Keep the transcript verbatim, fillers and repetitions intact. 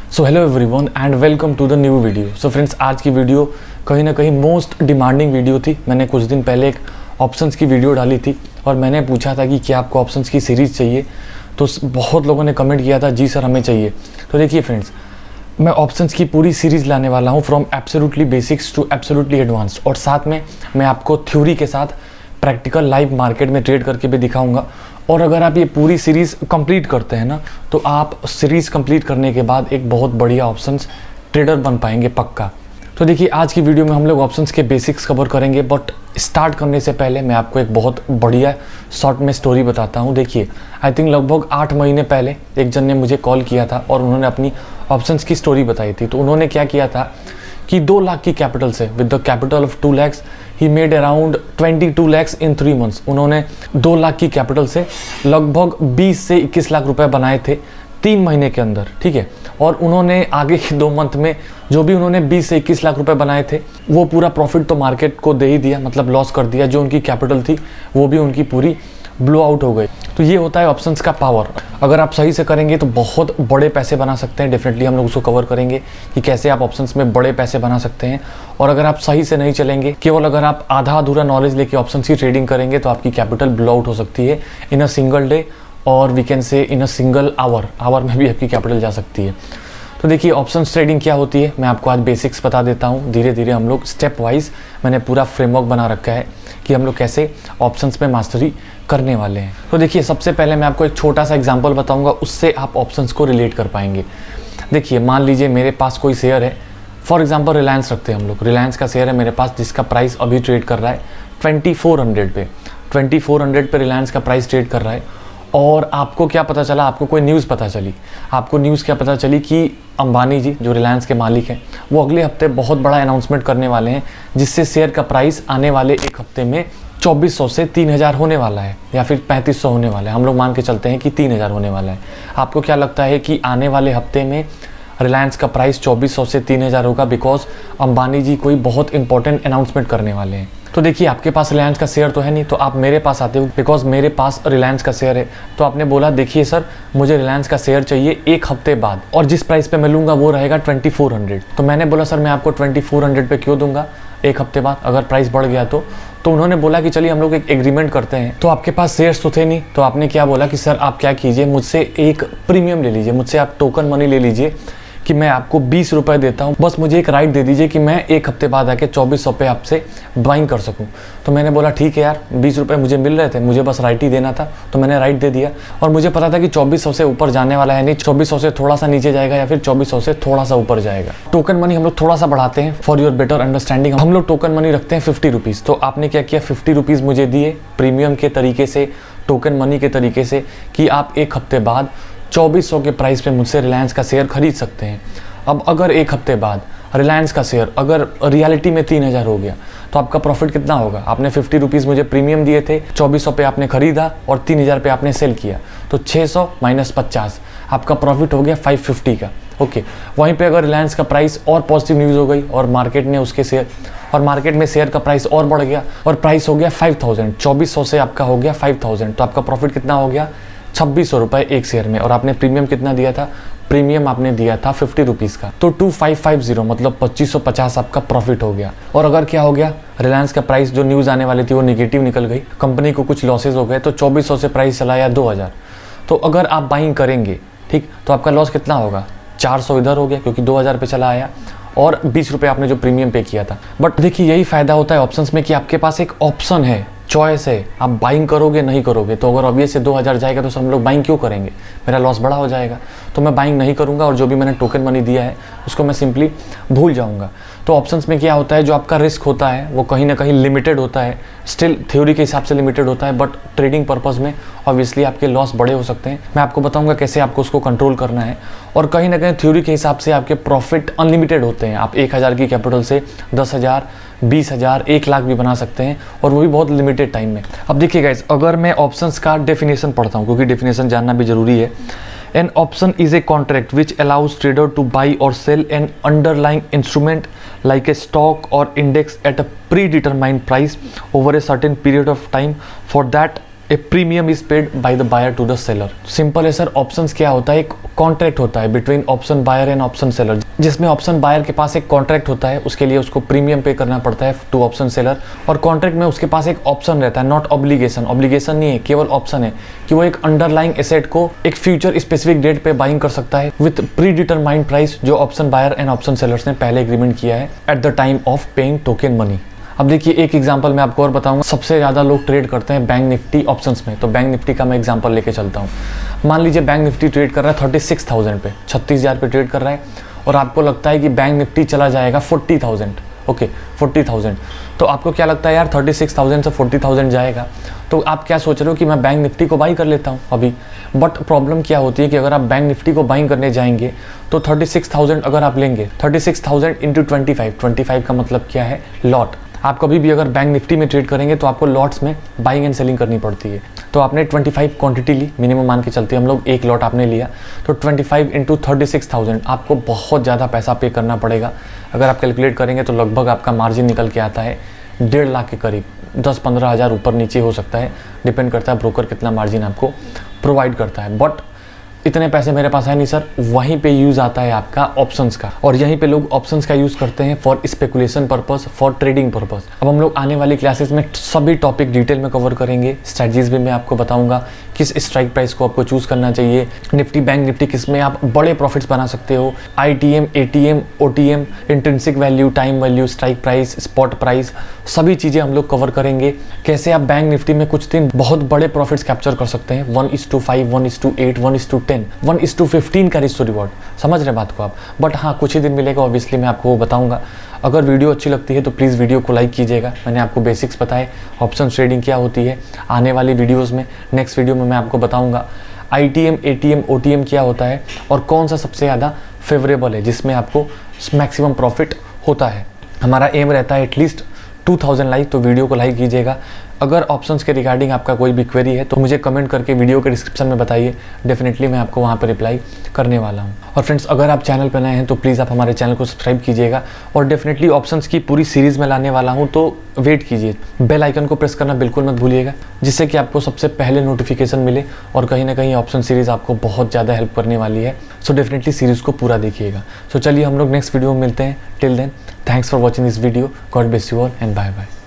So hello everyone and welcome to the new video. So friends, आज की video कहीं ना कहीं मोस्ट डिमांडिंग वीडियो थी। मैंने कुछ दिन पहले एक ऑप्शंस की वीडियो डाली थी और मैंने पूछा था कि क्या आपको ऑप्शंस की सीरीज़ चाहिए, तो बहुत लोगों ने कमेंट किया था जी सर हमें चाहिए। तो देखिए फ्रेंड्स, मैं ऑप्शंस की पूरी सीरीज़ लाने वाला हूँ from absolutely basics to absolutely advanced, और साथ में मैं आपको थ्योरी के साथ प्रैक्टिकल लाइव मार्केट में ट्रेड करके भी दिखाऊंगा। और अगर आप ये पूरी सीरीज़ कंप्लीट करते हैं ना, तो आप सीरीज़ कंप्लीट करने के बाद एक बहुत बढ़िया ऑप्शंस ट्रेडर बन पाएंगे पक्का। तो देखिए, आज की वीडियो में हम लोग ऑप्शंस के बेसिक्स कवर करेंगे, बट स्टार्ट करने से पहले मैं आपको एक बहुत बढ़िया शॉर्ट में स्टोरी बताता हूँ। देखिए, आई थिंक लगभग आठ महीने पहले एक जन ने मुझे कॉल किया था और उन्होंने अपनी ऑप्शंस की स्टोरी बताई थी। तो उन्होंने क्या किया था कि दो लाख की कैपिटल से, with the capital of two lakhs he made around twenty two lakhs in three months. उन्होंने दो लाख की कैपिटल से लगभग बीस से इक्कीस लाख रुपए बनाए थे तीन महीने के अंदर, ठीक है। और उन्होंने आगे के दो मंथ में जो भी उन्होंने बीस से इक्कीस लाख रुपए बनाए थे वो पूरा प्रॉफिट तो मार्केट को दे ही दिया, मतलब लॉस कर दिया। जो उनकी कैपिटल थी वो भी उनकी पूरी ब्लो आउट हो गई। तो ये होता है ऑप्शंस का पावर। अगर आप सही से करेंगे तो बहुत बड़े पैसे बना सकते हैं। डेफिनेटली हम लोग उसको कवर करेंगे कि कैसे आप ऑप्शंस में बड़े पैसे बना सकते हैं। और अगर आप सही से नहीं चलेंगे, केवल अगर आप आधा अधूरा नॉलेज लेके ऑप्शंस की ट्रेडिंग करेंगे, तो आपकी कैपिटल ब्लो आउट हो सकती है इन अ सिंगल डे, और we can say in a single hour hour में भी आपकी कैपिटल जा सकती है। तो देखिए, ऑप्शंस ट्रेडिंग क्या होती है मैं आपको आज बेसिक्स बता देता हूँ। धीरे धीरे हम लोग स्टेप वाइज मैंने पूरा फ्रेमवर्क बना रखा है कि हम लोग कैसे ऑप्शंस में मास्टरी करने वाले हैं। तो देखिए, सबसे पहले मैं आपको एक छोटा सा एग्जांपल बताऊंगा, उससे आप ऑप्शंस को रिलेट कर पाएंगे। देखिए, मान लीजिए मेरे पास कोई शेयर है, फॉर एग्जांपल रिलायंस रखते हैं हम लोग। रिलायंस का शेयर है मेरे पास, जिसका प्राइस अभी ट्रेड कर रहा है ट्वेंटी फोर हंड्रेड पे ट्वेंटी फोर हंड्रेड पे रिलायंस का प्राइस ट्रेड कर रहा है। और आपको क्या पता चला, आपको कोई न्यूज़ पता चली। आपको न्यूज़ क्या पता चली कि अंबानी जी जो रिलायंस के मालिक हैं, वो अगले हफ्ते बहुत बड़ा अनाउंसमेंट करने वाले हैं, जिससे शेयर का प्राइस आने वाले एक हफ्ते में चौबीस सौ से तीन हज़ार होने वाला है, या फिर पैंतीस सौ होने वाला है। हम लोग मान के चलते हैं कि तीन हज़ार होने वाला है। आपको क्या लगता है कि आने वाले हफ्ते में रिलायंस का प्राइस चौबीस सौ से तीन हज़ार होगा, बिकॉज अंबानी जी कोई बहुत इंपॉर्टेंट अनाउंसमेंट करने वाले हैं। तो देखिए, आपके पास रिलायंस का शेयर तो है नहीं, तो आप मेरे पास आते हो बिकॉज मेरे पास रिलायंस का शेयर है। तो आपने बोला देखिए सर, मुझे रिलायंस का शेयर चाहिए एक हफ्ते बाद, और जिस प्राइस पे मैं लूँगा वो रहेगा ट्वेंटी फोर हंड्रेड। तो मैंने बोला सर मैं आपको ट्वेंटी फोर हंड्रेड पे क्यों दूंगा एक हफ्ते बाद, अगर प्राइस बढ़ गया तो तो उन्होंने बोला कि चलिए हम लोग एक एग्रीमेंट करते हैं। तो आपके पास शेयर्स तो थे नहीं, तो आपने क्या बोला कि सर आप क्या कीजिए, मुझसे एक प्रीमियम ले लीजिए, मुझसे आप टोकन मनी ले लीजिए कि मैं आपको बीस रुपए देता हूँ, बस मुझे एक राइट दे दीजिए कि मैं एक हफ्ते बाद आके चौबीस सौ पे आपसे बाइंग कर सकूँ। तो मैंने बोला ठीक है यार, बीस रुपए मुझे मिल रहे थे, मुझे बस राइट ही देना था, तो मैंने राइट दे दिया। और मुझे पता था कि चौबीस सौ से ऊपर जाने वाला है नहीं, चौबीस सौ से थोड़ा सा नीचे जाएगा या फिर चौबीस सौ से थोड़ा सा ऊपर जाएगा। टोकन मनी हम लोग थोड़ा सा बढ़ाते हैं फॉर योर बेटर अंडरस्टैंडिंग। हम लोग टोकन मनी रखते हैं फिफ्टी रुपीज़। तो आपने क्या किया, फिफ्टी रुपीज़ मुझे दिए प्रीमियम के तरीके से, टोकन मनी के तरीके से, कि आप एक हफ्ते बाद चौबीस सौ के प्राइस पे मुझसे रिलायंस का शेयर खरीद सकते हैं। अब अगर एक हफ्ते बाद रिलायंस का शेयर अगर रियलिटी में तीन हज़ार हो गया, तो आपका प्रॉफिट कितना होगा। आपने फिफ्टी रुपीज़ मुझे प्रीमियम दिए थे, चौबीस सौ पे आपने खरीदा और तीन हज़ार पे आपने सेल किया, तो छः सौ माइनस पचास आपका प्रॉफिट हो गया फाइव फिफ्टी का। ओके, वहीं पे अगर रिलायंस का प्राइस और पॉजिटिव न्यूज़ हो गई और मार्केट ने उसके शेयर और मार्केट में शेयर का प्राइस और बढ़ गया और प्राइस हो गया फाइव थाउजेंड, चौबीस सौ से आपका हो गया फाइव थाउजेंड, तो आपका प्रॉफिट कितना हो गया छब्बीस सौ रुपये एक शेयर में। और आपने प्रीमियम कितना दिया था, प्रीमियम आपने दिया था फिफ्टी रुपीज़ का, तो टू फाइव फाइव जीरो मतलब पच्चीस सौ पचास आपका प्रॉफिट हो गया। और अगर क्या हो गया, रिलायंस का प्राइस जो न्यूज़ आने वाली थी वो निगेटिव निकल गई, कंपनी को कुछ लॉसेज हो गए, तो चौबीस सौ से प्राइस चला आया दो हज़ार। तो अगर आप बाइंग करेंगे, ठीक, तो आपका लॉस कितना होगा, चार सौ इधर हो गया क्योंकि दो हज़ार पे चला आया, और बीस रुपये आपने जो प्रीमियम पे किया था। बट देखिए, यही फ़ायदा होता है ऑप्शंस में कि आपके पास एक ऑप्शन है, चॉइस है, आप बाइंग करोगे नहीं करोगे। तो अगर ऑब्वियस से दो हज़ार जाएगा तो हम लोग बाइंग क्यों करेंगे, मेरा लॉस बड़ा हो जाएगा, तो मैं बाइंग नहीं करूंगा, और जो भी मैंने टोकन मनी दिया है उसको मैं सिंपली भूल जाऊंगा। तो ऑप्शंस में क्या होता है, जो आपका रिस्क होता है वो कहीं ना कहीं लिमिटेड होता है, स्टिल थ्योरी के हिसाब से लिमिटेड होता है, बट ट्रेडिंग पर्पज़ में ऑब्वियसली आपके लॉस बड़े हो सकते हैं। मैं आपको बताऊंगा कैसे आपको उसको कंट्रोल करना है। और कहीं ना कहीं थ्योरी के हिसाब से आपके प्रॉफिट अनलिमिटेड होते हैं। आप एक हज़ार की कैपिटल से दस हज़ार बीस हज़ार एक लाख भी बना सकते हैं, और वो भी बहुत लिमिटेड टाइम में। अब देखिए गाइस, अगर मैं ऑप्शंस का डेफिनेशन पढ़ता हूँ, क्योंकि डेफिनेशन जानना भी जरूरी है। An option is a contract which allows trader to buy or sell an underlying instrument like a stock or index at a predetermined price over a certain period of time for that a premium is paid by the buyer to the seller. Simple है sir. Options क्या होता है? एक contract होता है between option buyer and option seller, जिसमें option buyer के पास एक कॉन्ट्रैक्ट होता है, उसके लिए उसको प्रीमियम पे करना पड़ता है टू ऑप्शन सेलर। और कॉन्ट्रैक्ट में उसके पास एक ऑप्शन रहता है, नॉट ऑब्लिगेशन। ऑब्लिगेशन नहीं है, केवल ऑप्शन है कि वो एक अंडरलाइंग एसेट को एक फ्यूचर स्पेसिफिक डेट पे बाइंग कर सकता है विथ प्री डिटरमाइंड प्राइस, जो option buyer and option sellers ने पहले एग्रीमेंट किया है at the time of paying token money. अब देखिए एक एग्जांपल मैं आपको और बताऊंगा। सबसे ज़्यादा लोग ट्रेड करते हैं बैंक निफ्टी ऑप्शंस में, तो बैंक निफ्टी का मैं एग्जांपल लेके चलता हूँ। मान लीजिए बैंक निफ्टी ट्रेड कर रहा है थर्टी सिक्स थाउजेंड पे, छत्तीस हज़ार पे ट्रेड कर रहा है, और आपको लगता है कि बैंक निफ्टी चला जाएगा forty thousand. Okay, forty thousand. तो आपको क्या लगता है यार थर्टी सिक्स थाउजेंड से फोर्टी थाउजेंड जाएगा, तो आप क्या सोच रहे हो कि मैं बैंक निफ्टी को बाई कर लेता हूँ अभी। बट प्रॉब्लम क्या होती है कि अगर आप बैंक निफ्टी को बाइंग करने जाएंगे तो थर्टी सिक्स थाउजेंड अगर आप लेंगे, thirty six thousand into twenty five, twenty five का मतलब क्या है? लॉट। आप कभी भी अगर बैंक निफ्टी में ट्रेड करेंगे तो आपको लॉट्स में बाइंग एंड सेलिंग करनी पड़ती है। तो आपने पच्चीस क्वांटिटी ली, मिनिमम मान के चलते हैं हम लोग, एक लॉट आपने लिया, तो पच्चीस इंटू थर्टी सिक्स थाउजेंड आपको बहुत ज़्यादा पैसा पे करना पड़ेगा। अगर आप कैलकुलेट करेंगे तो लगभग आपका मार्जिन निकल के आता है डेढ़ लाख के करीब, दस पंद्रह हज़ार ऊपर नीचे हो सकता है, डिपेंड करता है ब्रोकर कितना मार्जिन आपको प्रोवाइड करता है। बट इतने पैसे मेरे पास है नहीं सर। वहीं पे यूज़ आता है आपका ऑप्शंस का, और यहीं पे लोग ऑप्शंस का यूज़ करते हैं for speculation purpose, for trading purpose. अब हम लोग आने वाली क्लासेस में सभी टॉपिक डिटेल में कवर करेंगे। स्ट्रेटजीज भी मैं आपको बताऊंगा, किस स्ट्राइक प्राइस को आपको चूज़ करना चाहिए, निफ्टी बैंक निफ्टी किस में आप बड़े प्रॉफिट्स बना सकते हो, I T M, A T M, O T M, intrinsic value, time value, strike price, spot price, सभी चीज़ें हम लोग कवर करेंगे। कैसे आप बैंक निफ्टी में कुछ दिन बहुत बड़े प्रॉफिट्स कैप्चर कर सकते हैं, one is to five, one is to eight, one is to ten, one is to fifteen का रिस्क टू रिवॉर्ड। समझ रहे बात को आप? बट हाँ, कुछ ही दिन मिलेगा, ऑब्वियसली मैं आपको वो बताऊंगा। अगर वीडियो अच्छी लगती है तो प्लीज़ वीडियो को लाइक कीजिएगा। मैंने आपको बेसिक्स बताए, ऑप्शन ट्रेडिंग क्या होती है। आने वाली वीडियोस में, नेक्स्ट वीडियो में मैं आपको बताऊंगा I T M, A T M, O T M क्या होता है और कौन सा सबसे ज़्यादा फेवरेबल है, जिसमें आपको मैक्सिमम प्रॉफिट होता है। हमारा एम रहता है एटलीस्ट टू थाउजेंड लाइक, तो वीडियो को लाइक कीजिएगा। अगर ऑप्शंस के रिगार्डिंग आपका कोई भी क्वेरी है तो मुझे कमेंट करके वीडियो के डिस्क्रिप्शन में बताइए, डेफिनेटली मैं आपको वहाँ पर रिप्लाई करने वाला हूँ। और फ्रेंड्स, अगर आप चैनल पर नए हैं तो प्लीज़ आप हमारे चैनल को सब्सक्राइब कीजिएगा, और डेफिनेटली ऑप्शंस की पूरी सीरीज़ में लाने वाला हूँ, तो वेट कीजिए। बेल आइकन को प्रेस करना बिल्कुल मत भूलिएगा, जिससे कि आपको सबसे पहले नोटिफिकेशन मिले, और कहीं ना कहीं ऑप्शन सीरीज़ आपको बहुत ज़्यादा हेल्प करने वाली है। सो डेफिनेटली सीरीज़ को पूरा देखिएगा। सो चलिए हम लोग नेक्स्ट वीडियो में मिलते हैं। Till then, thanks for watching this video. God bless you all and bye bye.